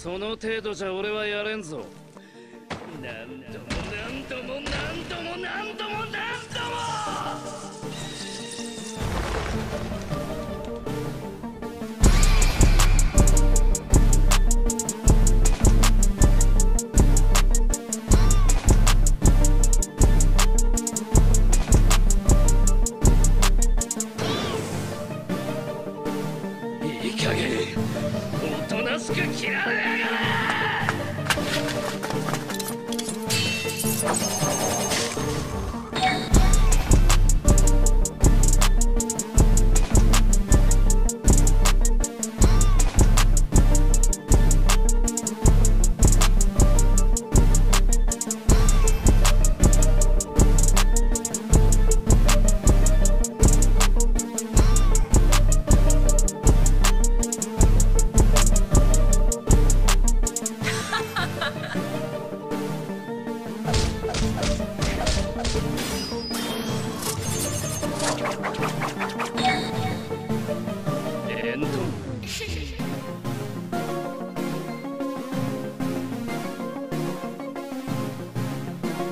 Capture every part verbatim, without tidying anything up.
その程度じゃ俺はやれんぞ。なんともなんともなんともなんともなんとも。いい加減おとなしく切られやがれ。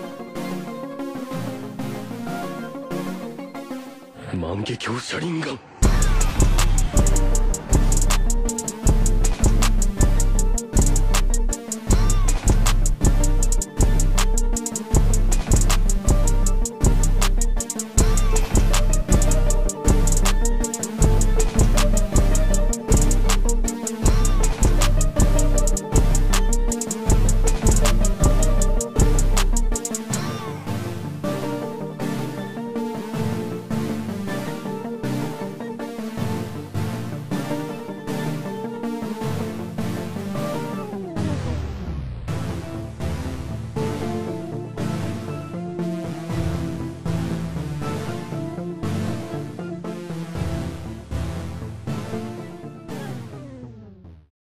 万華鏡車輪ガン。